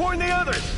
Reporting the others!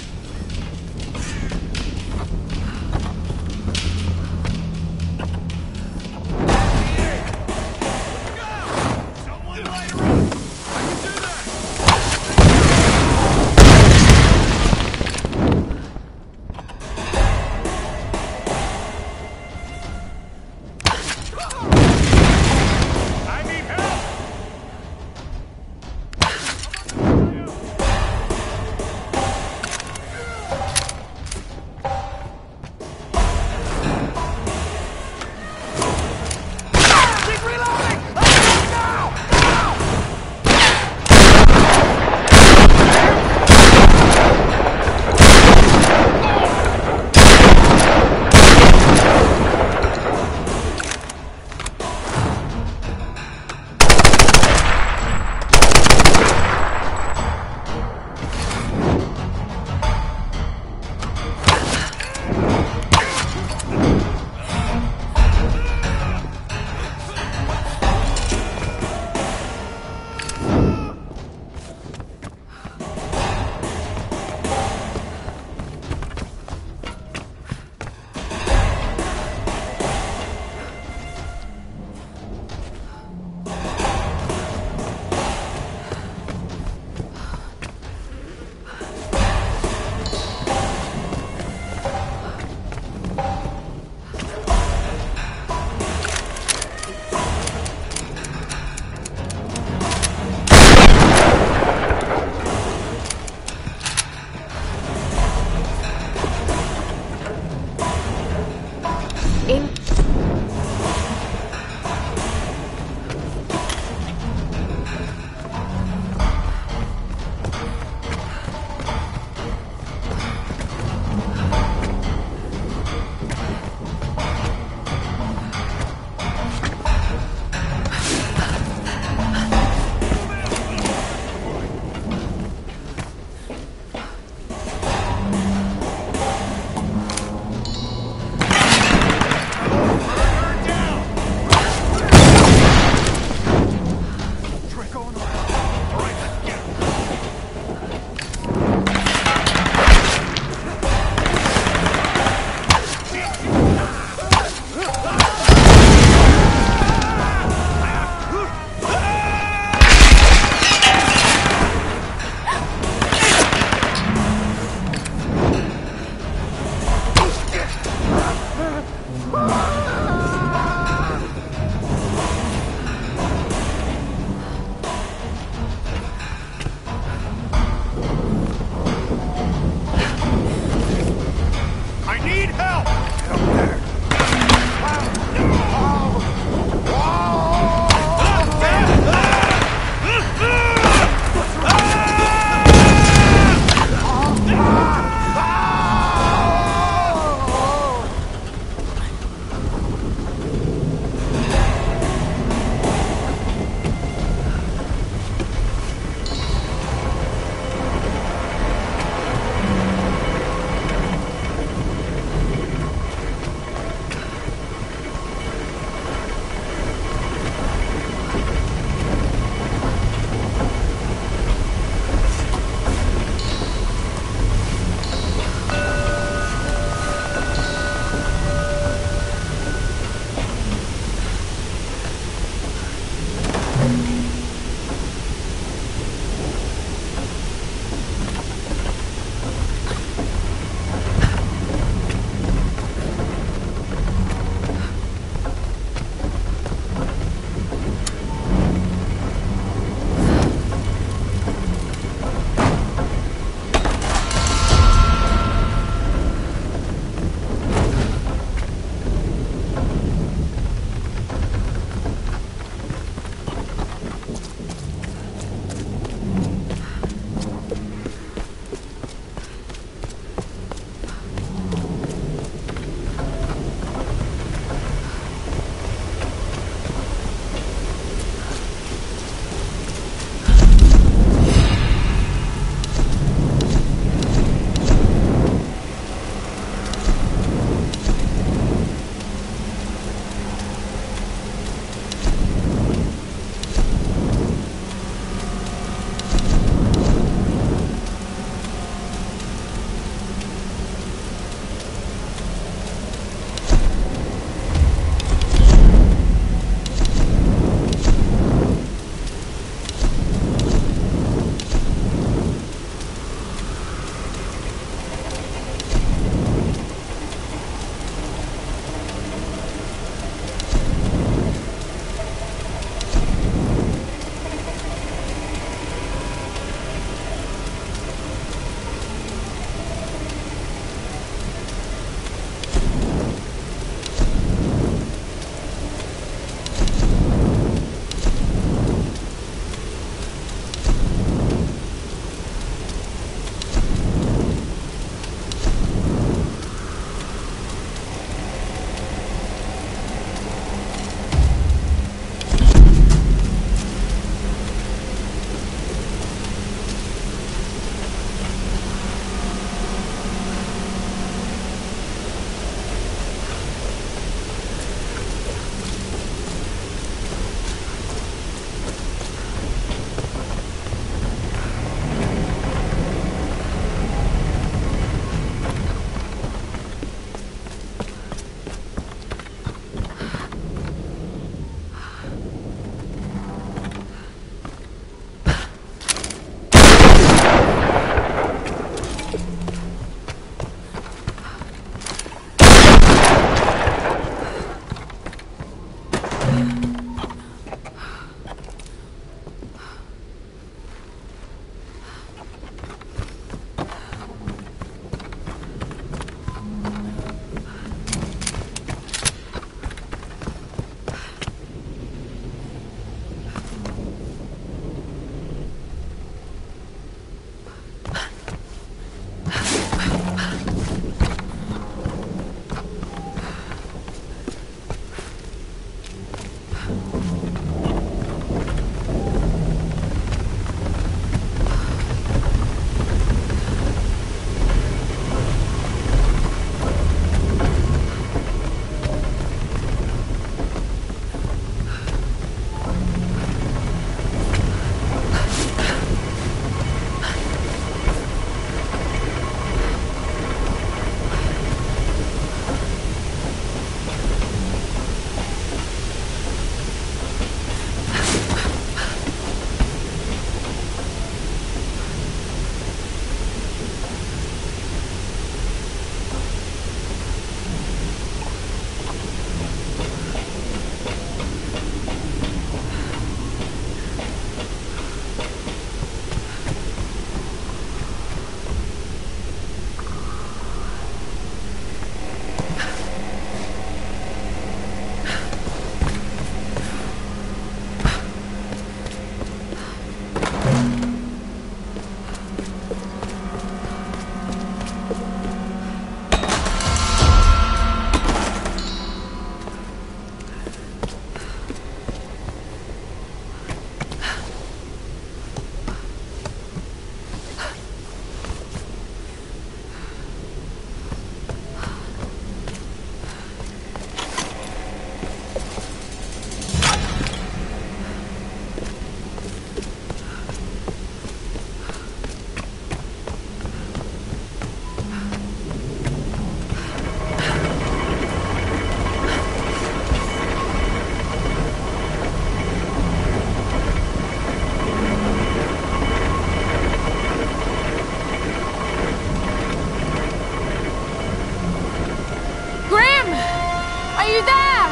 you there?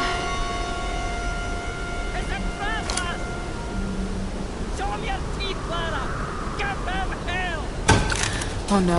It's a traveler! Show him your teeth, Clara! Give him hell! Oh no.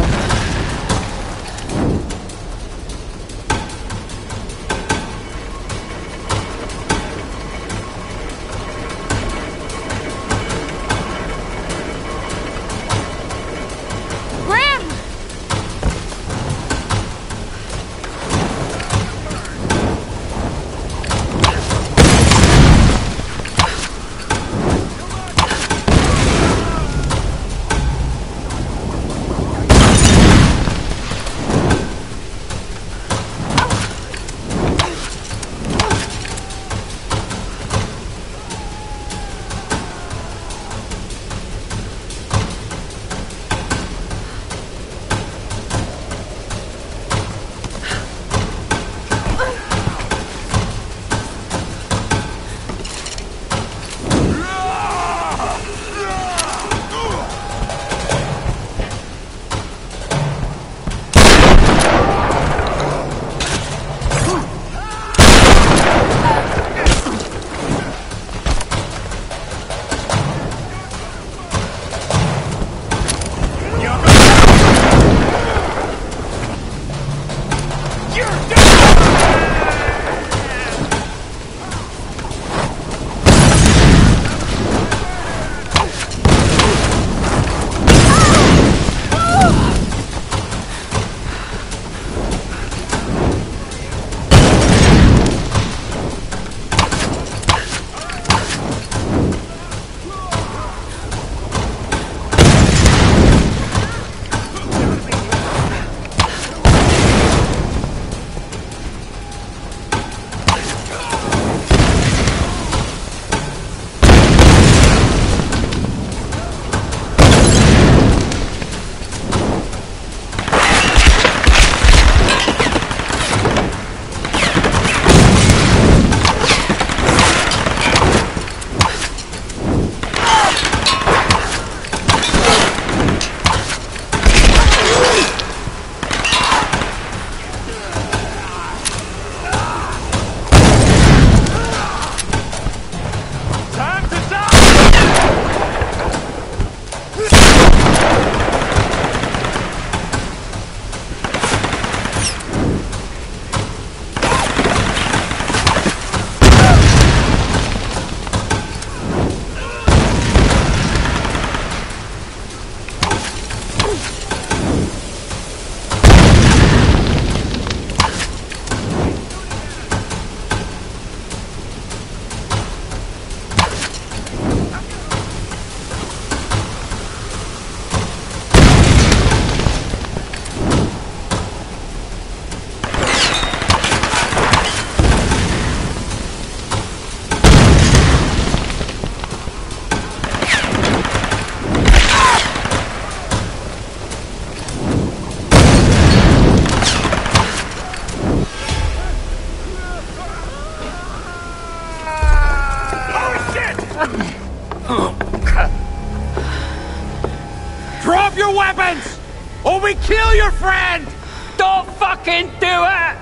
Drop your weapons! Or we kill your friend! Don't fucking do it!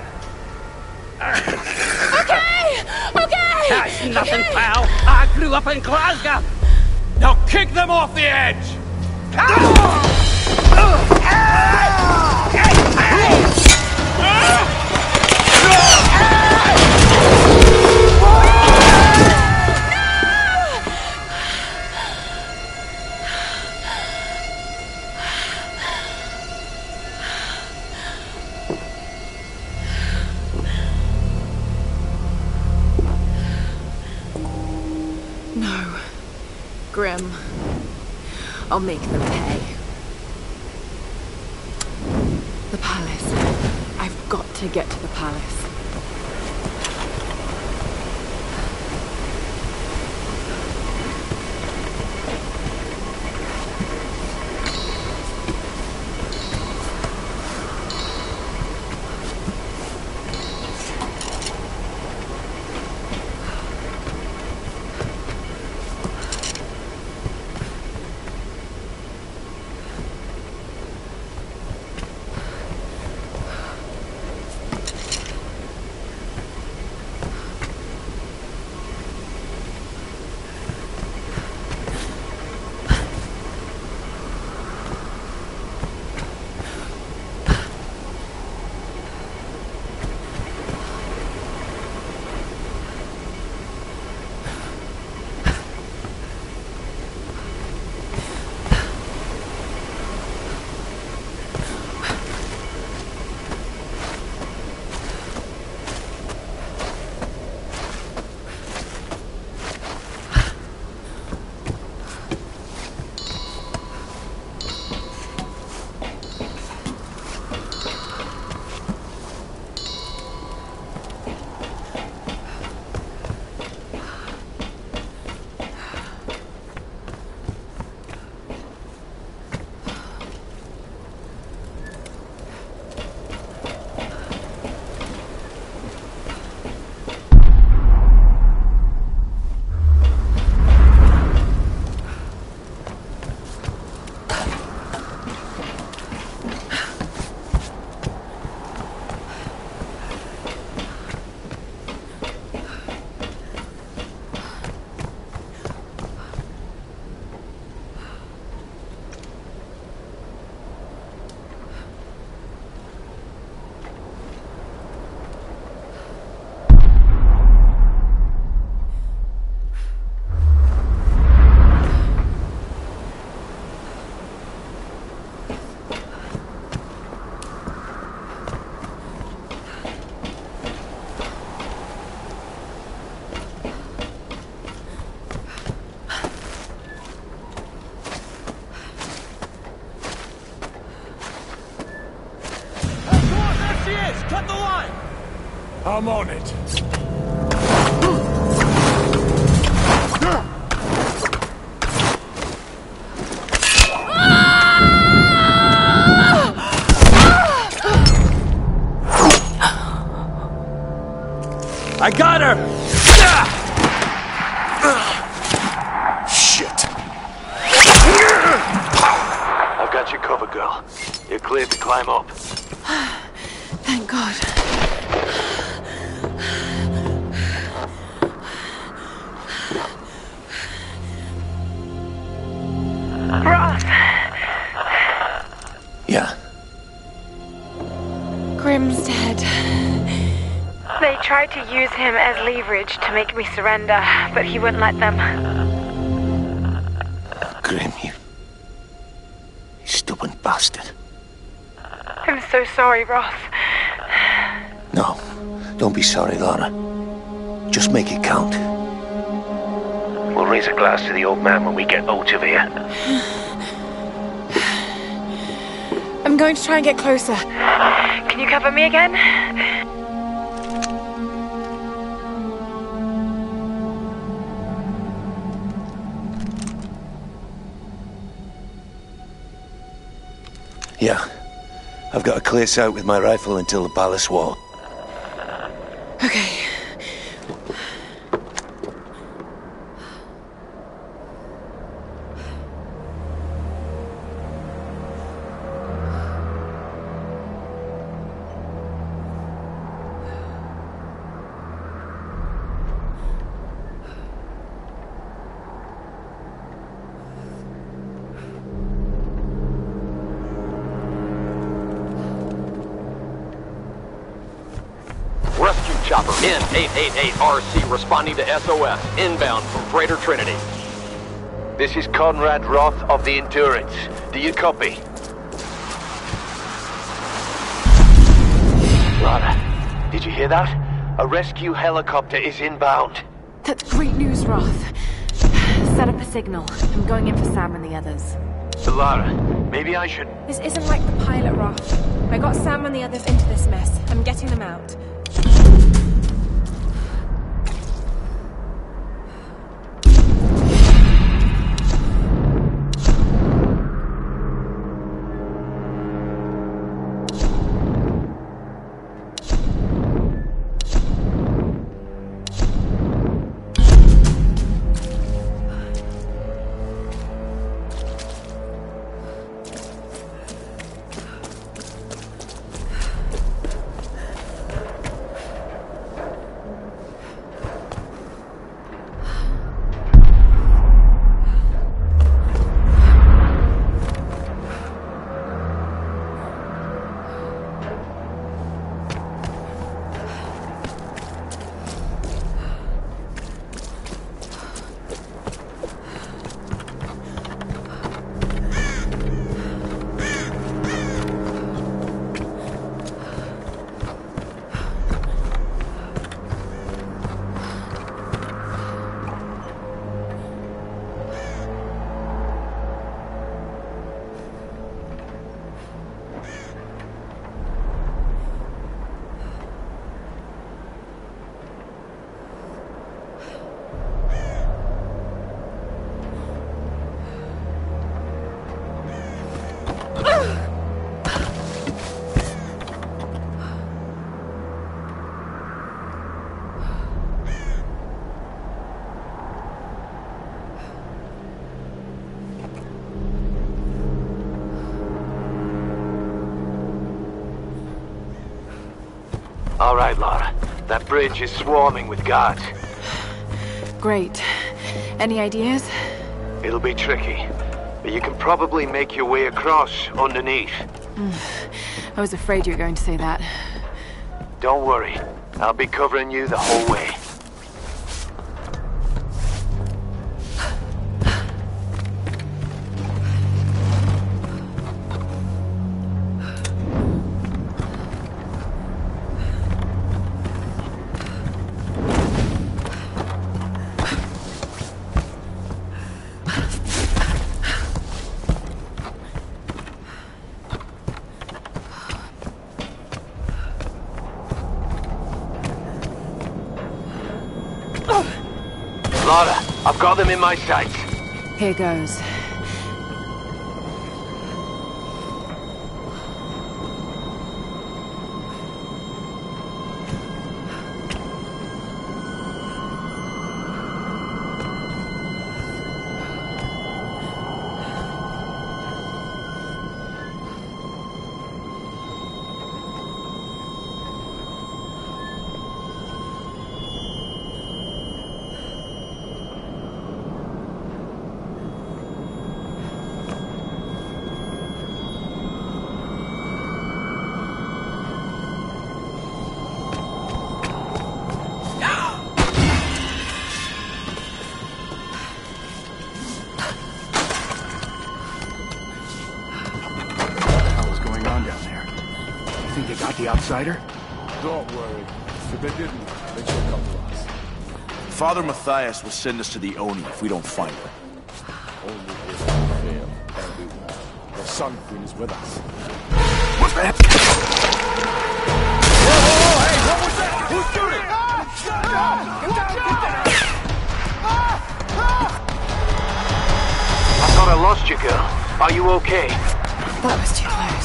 Okay! Okay! That's nothing, pal. I grew up in Glasgow. Now kick them off the edge! No. Grim. I'll make them pay. The palace. I've got to get to the palace. I'm on it. I got her! Shit. I've got you covered, girl. You're cleared to climb up. Thank God. Roth! Yeah. Grim's dead. They tried to use him as leverage to make me surrender, but he wouldn't let them. Grim, you stubborn bastard. I'm so sorry, Roth. No, don't be sorry, Lara. Just make it count. We'll raise a glass to the old man when we get out of here. I'm going to try and get closer. Can you cover me again? Yeah. I've got a clear sight with my rifle until the palace wall. Okay. Chopper N888RC responding to SOS, inbound from Greater Trinity. This is Conrad Roth of the Endurance. Do you copy? Lara, did you hear that? A rescue helicopter is inbound. That's great news, Roth. Set up a signal. I'm going in for Sam and the others. Lara, maybe I should... This isn't like the pilot, Roth. I got Sam and the others into this mess. I'm getting them out. All right, Lara. That bridge is swarming with guards. Great. Any ideas? It'll be tricky, but you can probably make your way across underneath. I was afraid you were going to say that. Don't worry. I'll be covering you the whole way. Lara, I've got them in my sights. Here goes. The outsider? Don't worry. If they didn't, they should come to us. Father Matthias will send us to the Oni if we don't find her. Only if we fail, and we won't. The Sun Queen is with us. What's that? Whoa, hey, what was that? Who's shooting? Get down! I thought I lost you, girl. Are you okay? That was too close.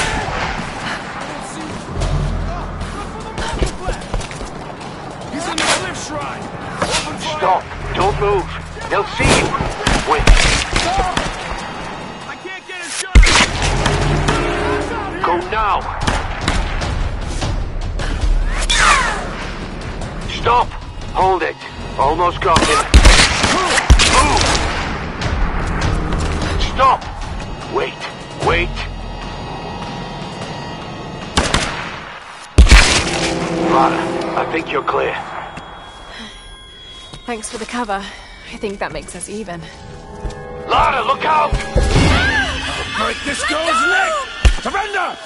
Stop! Don't move! They'll see you! Wait! I can't get a shot! Go now! Stop! Hold it! Almost got him. Move! Stop! Wait! Wait! Lara, I think you're clear. Thanks for the cover. I think that makes us even. Lara, look out! Break this girl's neck! Surrender!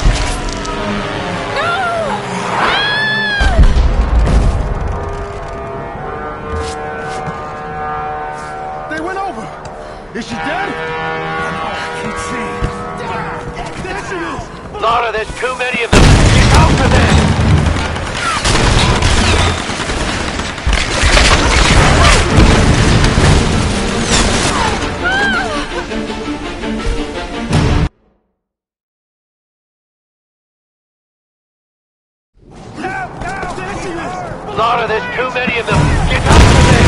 They went over! Is she dead? I can't see. There she is! Lara, there's too many of them! Get out of there! Lara, there's too many of them! Get out of there!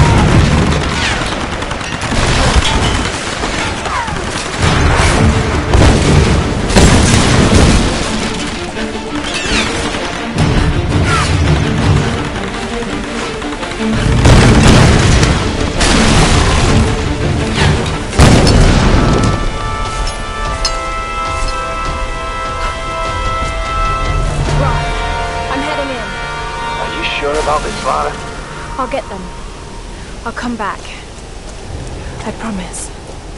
About this, Lara? I'll get them. I'll come back. I promise.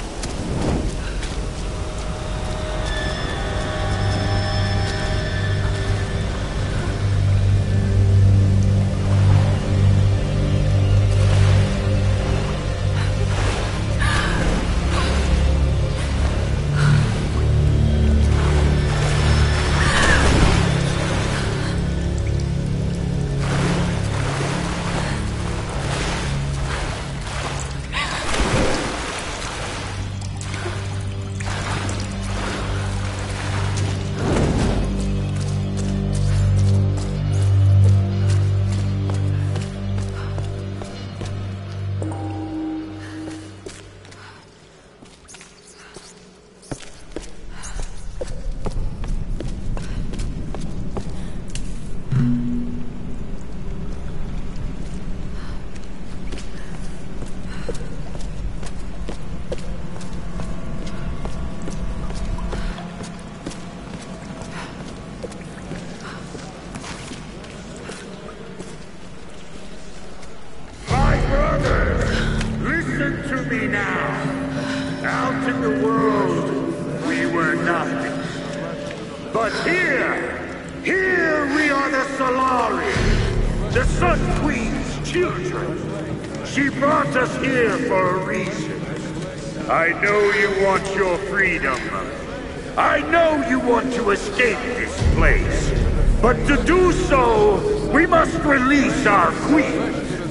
But here we are the Solari, the Sun Queen's children. She brought us here for a reason. I know you want your freedom. I know you want to escape this place. But to do so, we must release our queen.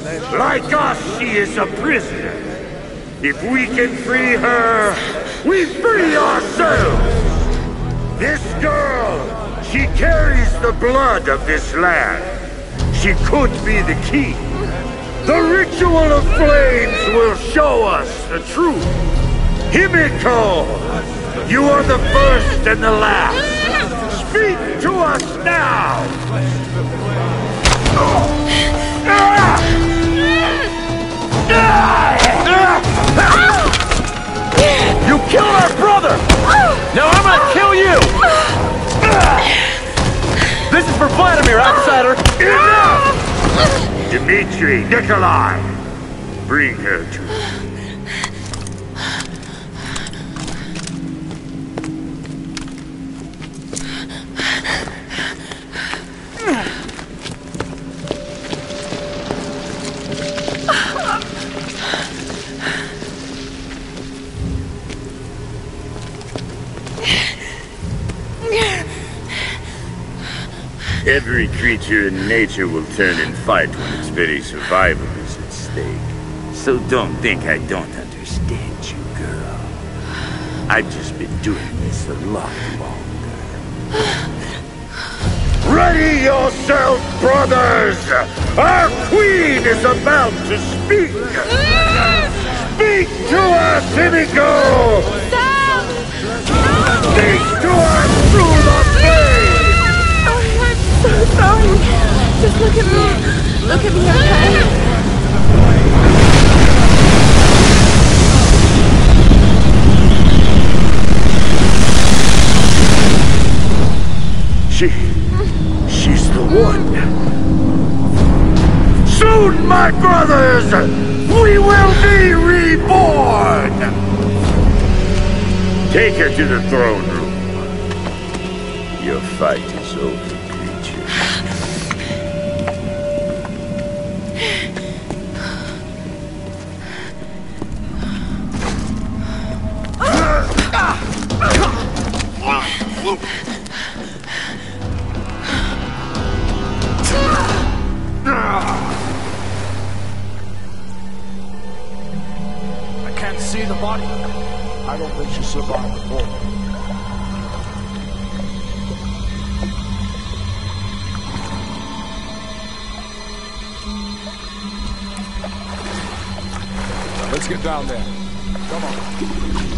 Like us, she is a prisoner. If we can free her, we free ourselves! This girl, she carries the blood of this land. She could be the key. The ritual of flames will show us the truth. Himiko, you are the first and the last. Speak to us now! You killed our brother! Now I'm gonna kill you! This is for Vladimir, outsider! Enough! Dmitri, Nikolai, bring her to me. Every creature in nature will turn and fight when its very survival is at stake. So don't think I don't understand you, girl. I've just been doing this a lot longer. Ready yourself, brothers! Our queen is about to speak! Speak to us, Himiko! Sam! Speak to us through the flame! So sorry. Just look at me. Look at me, okay? She's the one. Soon, my brothers, we will be reborn. Take her to the throne room. Your fight is over. I can't see the body. I don't think she survived the fall. Let's get down there. Come on.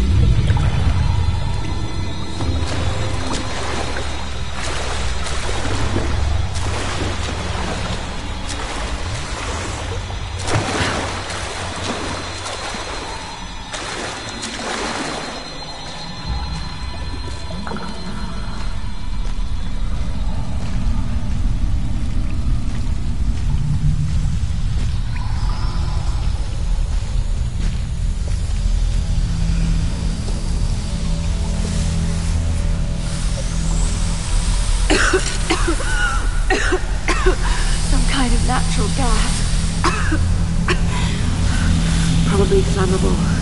Some kind of natural gas. Probably flammable.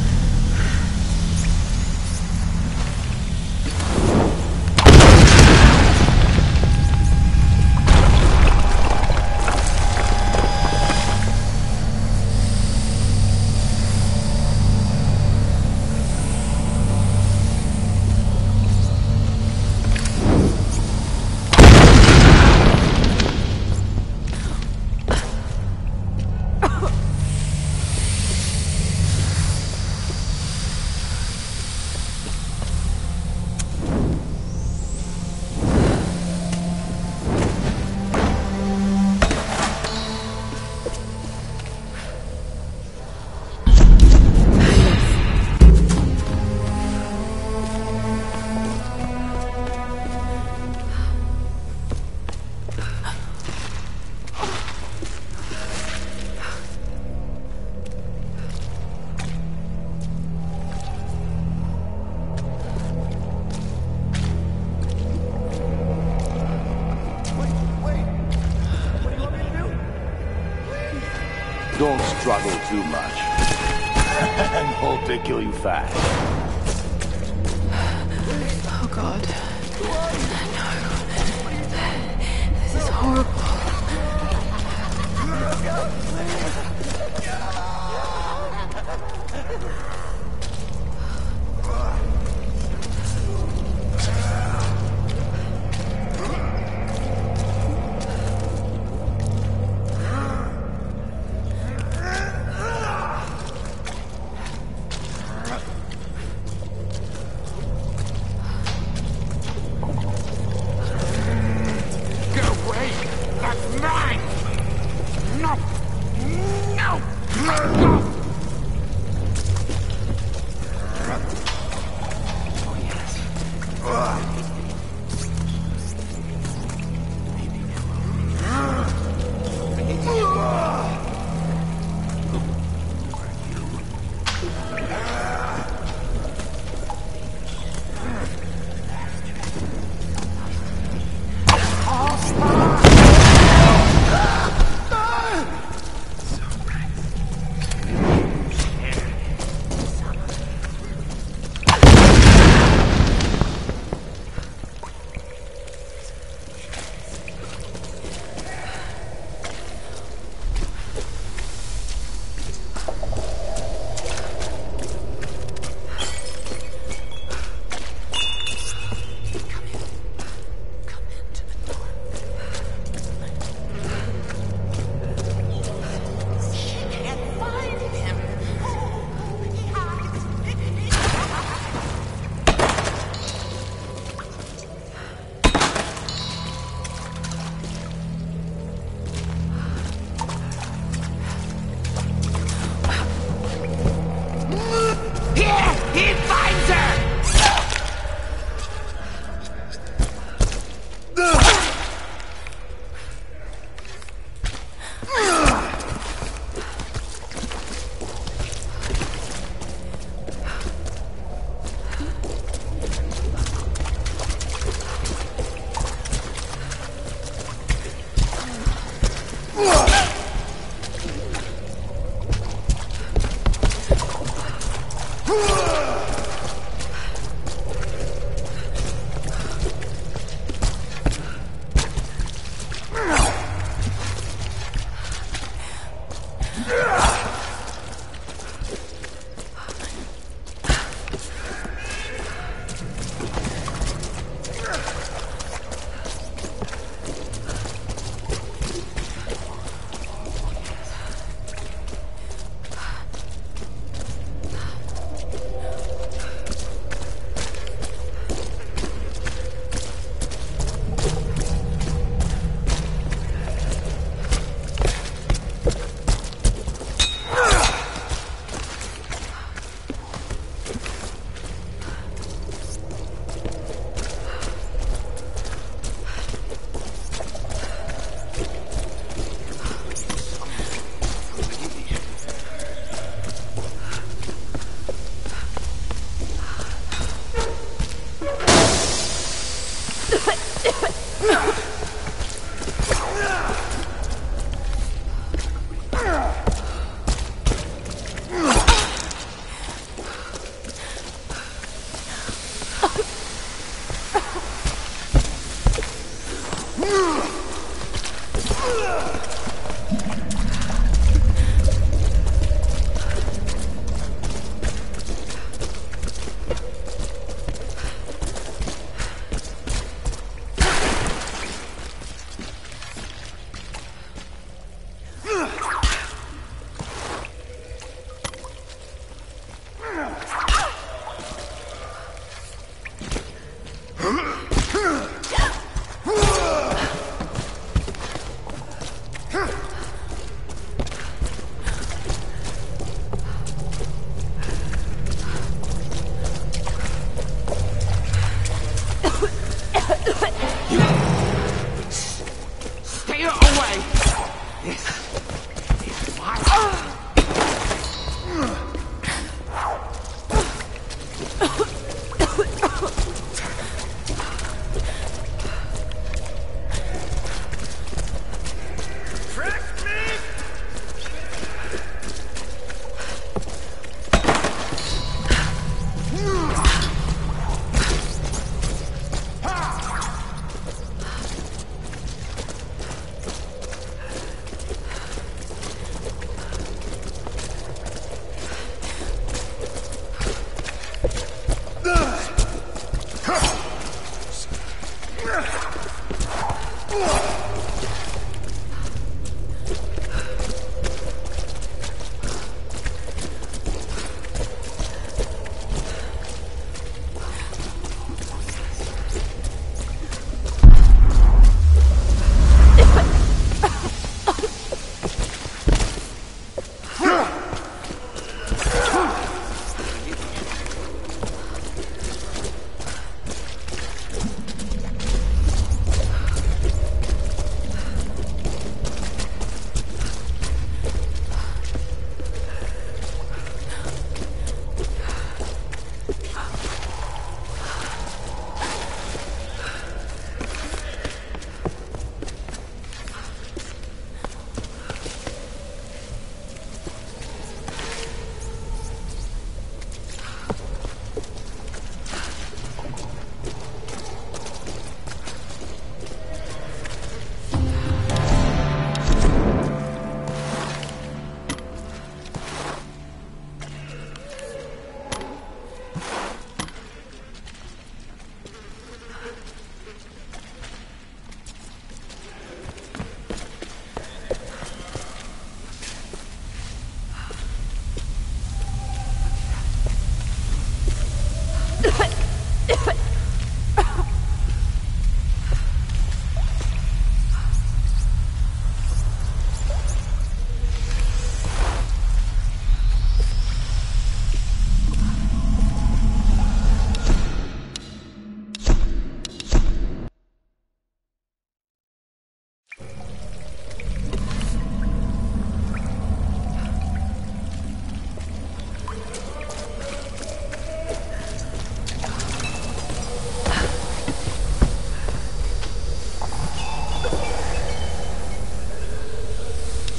Don't struggle too much. And hope they kill you fast. Oh God. No. This is horrible.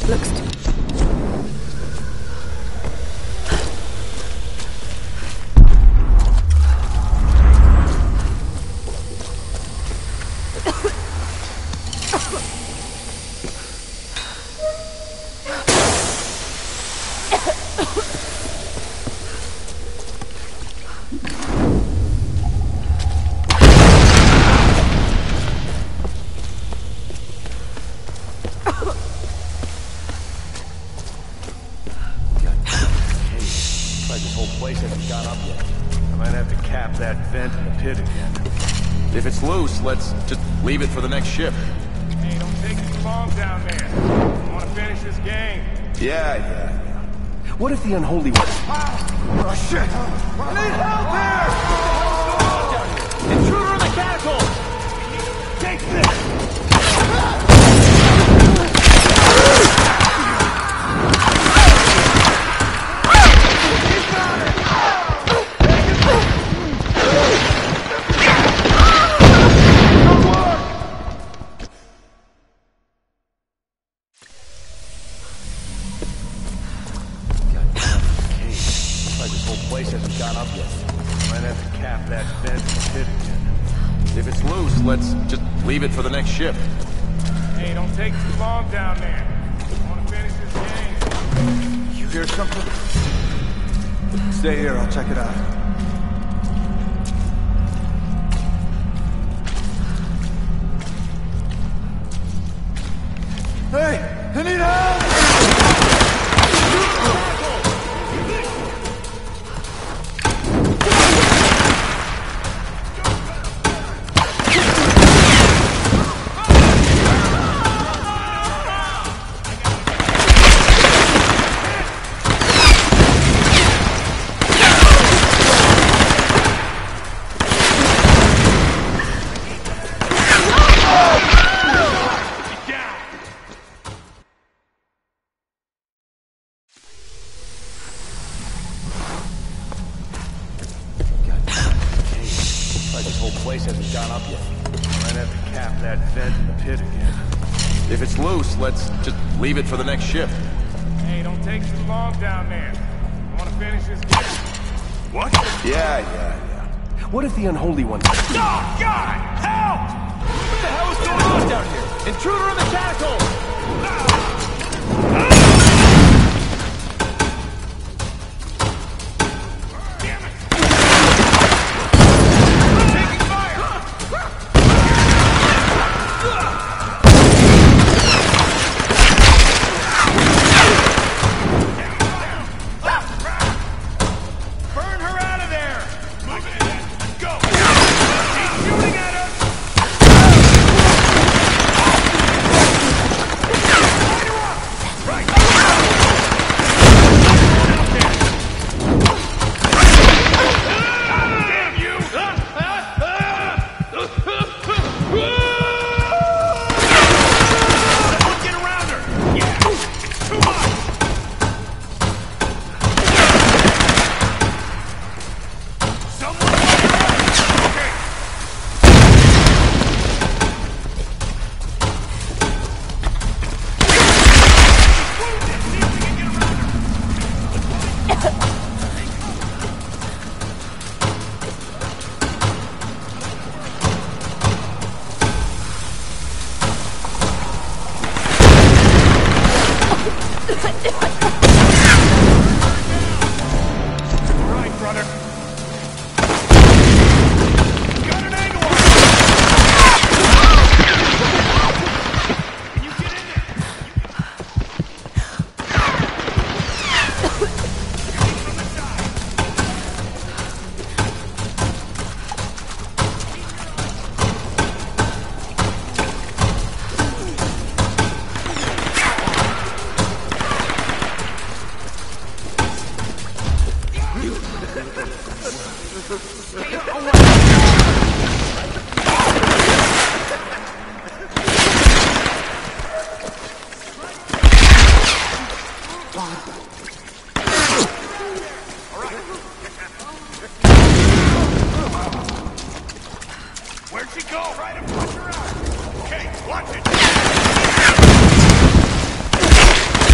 Looks to... Let's just leave it for the next ship. Hey, don't take too long down there. I want to finish this game. Yeah. What if the unholy one... Oh, shit! I need help here! Intruder in the catacomb! Take this! Let's just leave it for the next ship. Hey, don't take too long down there. I want to finish this game. You hear something? Stay here, I'll check it out. Hey! I need help! Let's just leave it for the next ship. Hey, don't take too long down there. I want to finish this game. What? Yeah. What if the unholy one... Oh, God! Help! What the hell is going on down here? Intruder in the catacomb! Where'd she go? Try to push her out. Okay, watch it.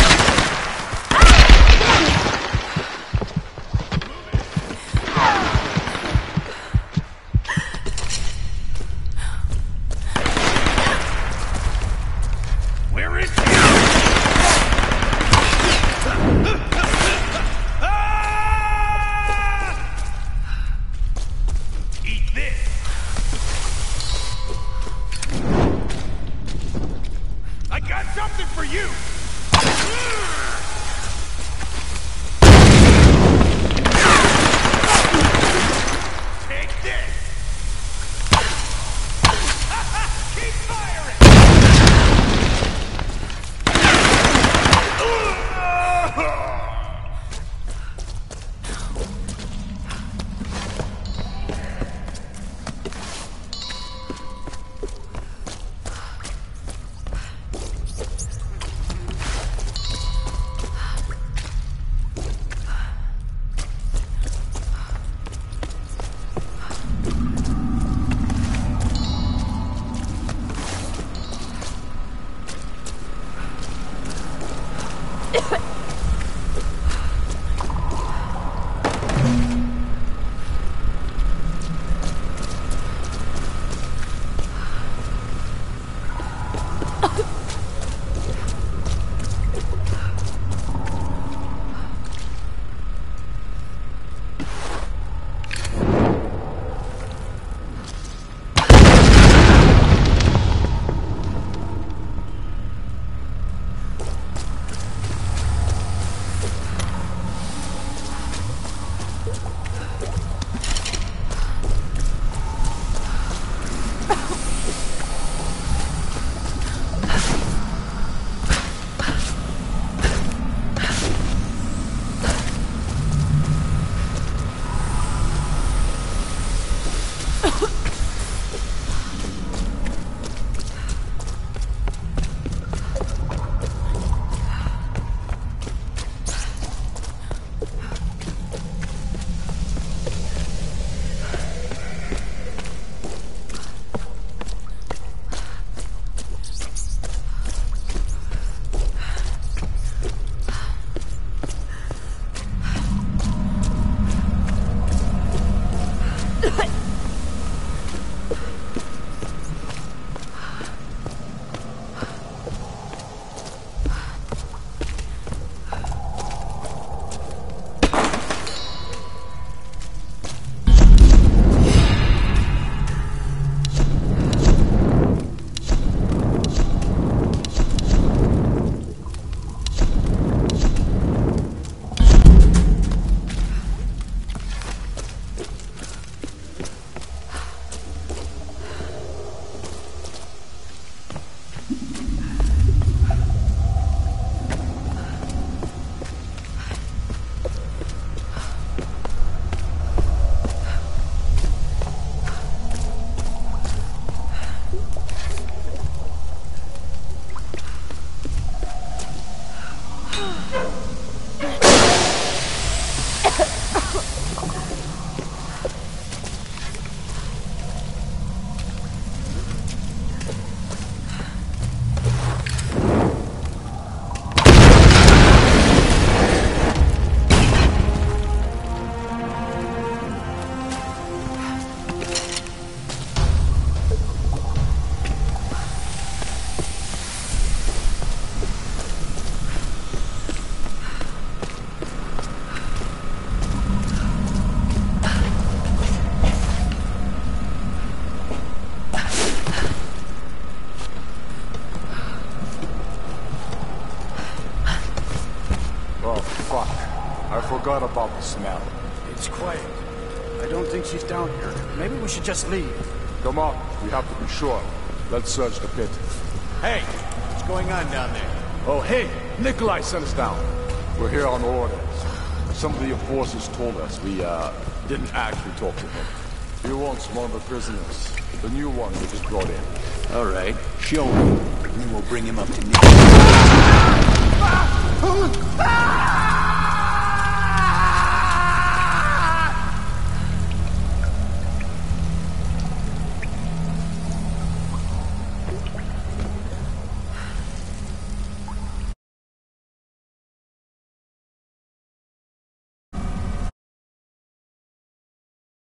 Forgot about the smell. It's quiet. I don't think she's down here. Maybe we should just leave. Come on, we have to be sure. Let's search the pit. Hey, what's going on down there? Oh, hey, Nikolai sent us down. We're here on orders. Some of the enforcers told us we, didn't actually talk to him. He wants one of the prisoners. The new one we just brought in. All right, show me. And then we'll bring him up to me.